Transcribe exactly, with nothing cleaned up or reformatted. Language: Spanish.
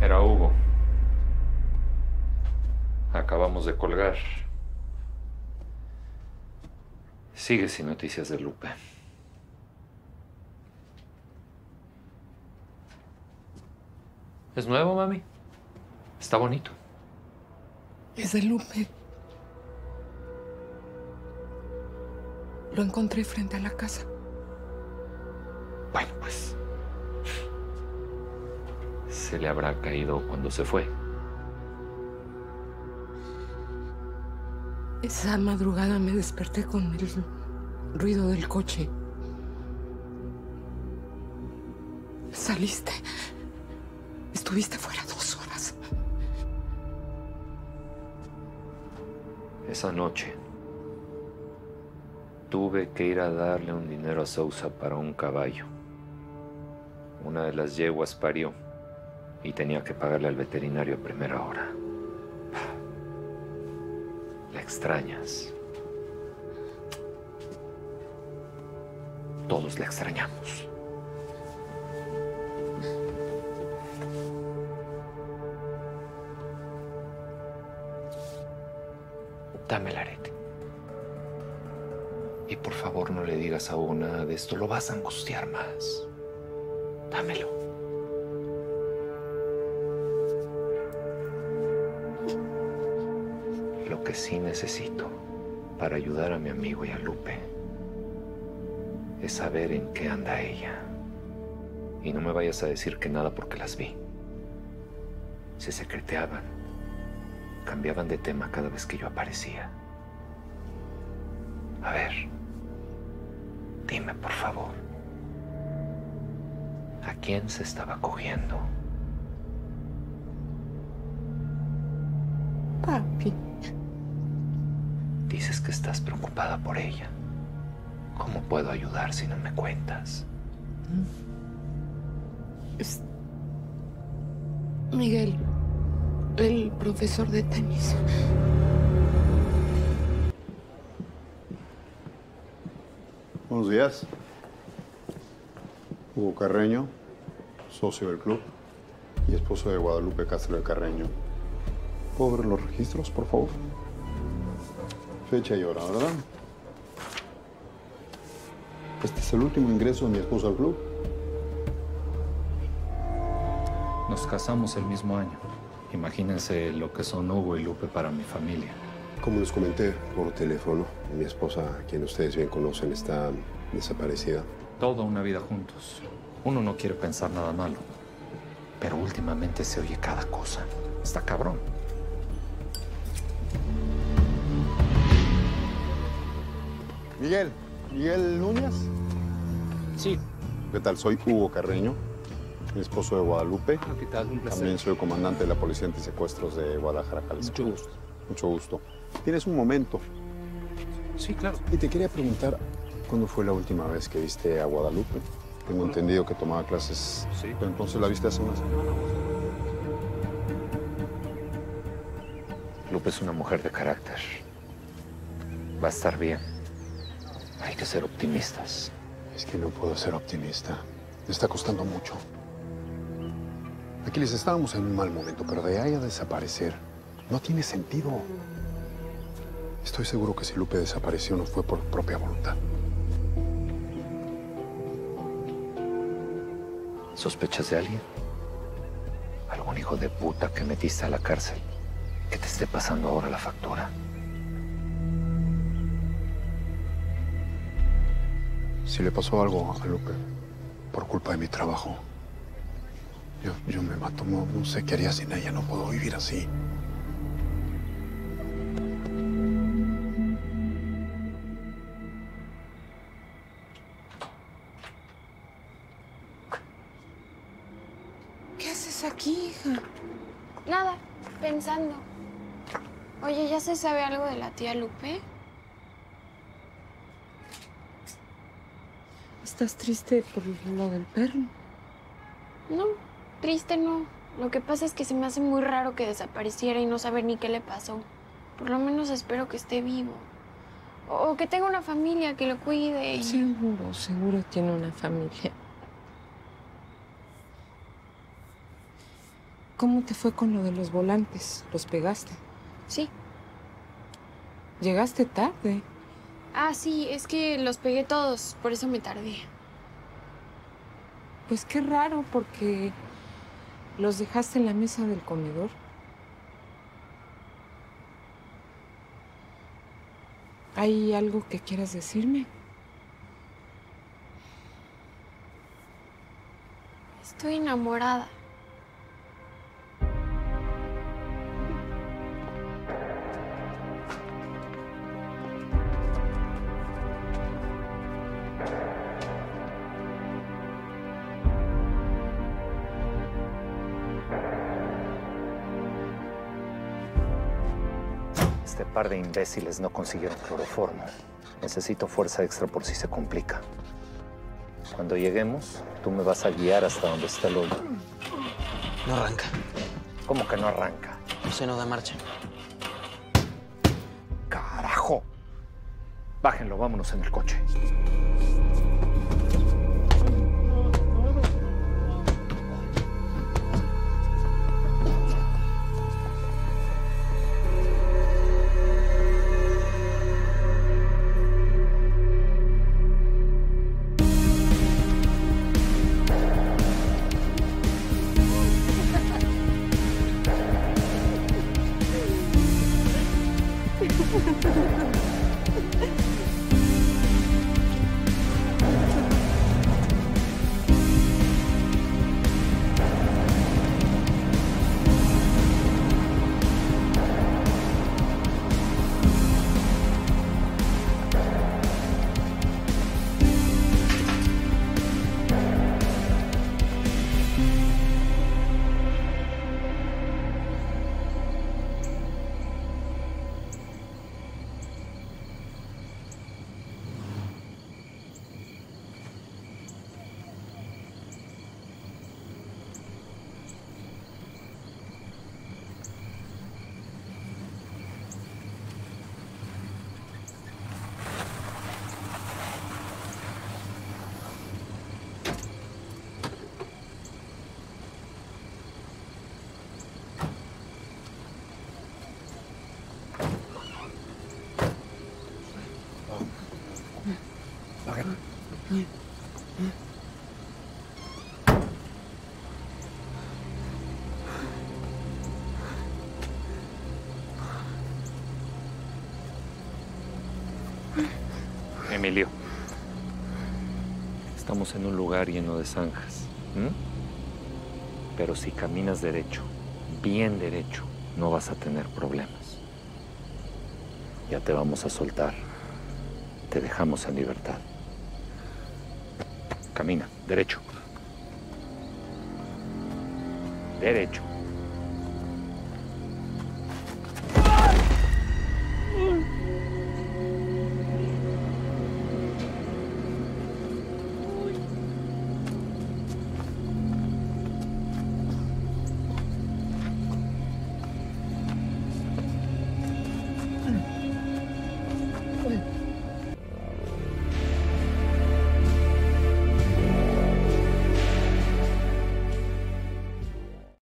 Era Hugo. Acabamos de colgar. Sigue sin noticias de Lupe. ¿Es nuevo, mami? Está bonito. Es de Lupe. Lo encontré frente a la casa. Bueno, pues... se le habrá caído cuando se fue. Esa madrugada me desperté con el ruido del coche. Saliste. Estuviste fuera dos horas. Esa noche tuve que ir a darle un dinero a Sousa para un caballo. Una de las yeguas parió y tenía que pagarle al veterinario a primera hora. La extrañas. Todos la extrañamos. Dame el arete. Y por favor no le digas a Hugo nada de esto. Lo vas a angustiar más. Dámelo. Lo que sí necesito para ayudar a mi amigo y a Lupe es saber en qué anda ella. Y no me vayas a decir que nada porque las vi. Se secreteaban. Cambiaban de tema cada vez que yo aparecía. A ver, dime por favor, ¿a quién se estaba cogiendo? Papi. Dices que estás preocupada por ella. ¿Cómo puedo ayudar si no me cuentas? Es... Miguel, el profesor de tenis. Buenos días. Hugo Carreño, socio del club y esposo de Guadalupe Castro de Carreño. ¿Puedo ver los registros, por favor? Fecha y hora, ¿verdad? Este es el último ingreso de mi esposo al club. Nos casamos el mismo año. Imagínense lo que son Hugo y Lupe para mi familia. Como les comenté por teléfono, mi esposa, a quien ustedes bien conocen, está desaparecida. Toda una vida juntos. Uno no quiere pensar nada malo. Pero últimamente se oye cada cosa. Está cabrón. Miguel, ¿Miguel Núñez? Sí. ¿Qué tal? Soy Hugo Carreño, mi esposo de Guadalupe. Ah, ¿qué tal? Un placer. También soy comandante de la Policía Antisecuestros de Guadalajara, Jalisco. Mucho gusto. Mucho gusto. ¿Tienes un momento? Sí, claro. Y te quería preguntar, ¿cuándo fue la última vez que viste a Guadalupe? Tengo entendido que tomaba clases, Sí. pero entonces la viste hace una semana. Lupe es una mujer de carácter. Va a estar bien. Hay que ser optimistas. Es que no puedo ser optimista. Me está costando mucho. Aquiles, estábamos en un mal momento, pero de ahí a desaparecer no tiene sentido. Estoy seguro que si Lupe desapareció no fue por propia voluntad. ¿Sospechas de alguien? ¿Algún hijo de puta que metiste a la cárcel? Que te esté pasando ahora la factura. Si le pasó algo a Lupe por culpa de mi trabajo, yo, yo me mato. No, no sé qué haría sin ella. No puedo vivir así. ¿Qué haces aquí, hija? Nada, pensando. Oye, ¿ya se sabe algo de la tía Lupe? ¿Estás triste por lo del perro? No, triste no. Lo que pasa es que se me hace muy raro que desapareciera y no saber ni qué le pasó. Por lo menos espero que esté vivo. O, o que tenga una familia que lo cuide. Y... Seguro, seguro tiene una familia. ¿Cómo te fue con lo de los volantes? ¿Los pegaste? Sí. Llegaste tarde. Ah, sí, es que los pegué todos, por eso me tardé. Pues qué raro, porque los dejaste en la mesa del comedor. ¿Hay algo que quieras decirme? Estoy enamorada. Este par de imbéciles no consiguieron cloroformo. Necesito fuerza extra por si se complica. Cuando lleguemos, tú me vas a guiar hasta donde está el hoyo. No arranca. ¿Cómo que no arranca? No sé, no da marcha. ¡Carajo! Bájenlo, vámonos en el coche. Emilio, estamos en un lugar lleno de zanjas. ¿Mm? Pero si caminas derecho, bien derecho, no vas a tener problemas. Ya te vamos a soltar. Te dejamos en libertad. Camina, derecho. Derecho.